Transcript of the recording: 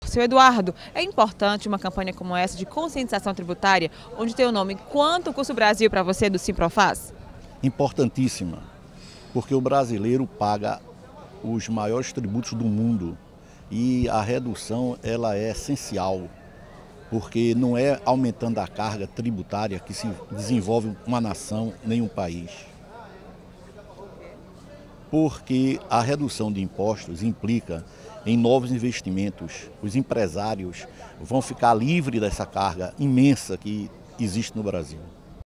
Seu Eduardo, é importante uma campanha como essa de conscientização tributária, onde tem o nome Quanto Custa o Brasil para você do Simprofaz? Importantíssima, porque o brasileiro paga os maiores tributos do mundo e a redução ela é essencial, porque não é aumentando a carga tributária que se desenvolve uma nação nem um país. Porque a redução de impostos implica em novos investimentos. Os empresários vão ficar livres dessa carga imensa que existe no Brasil.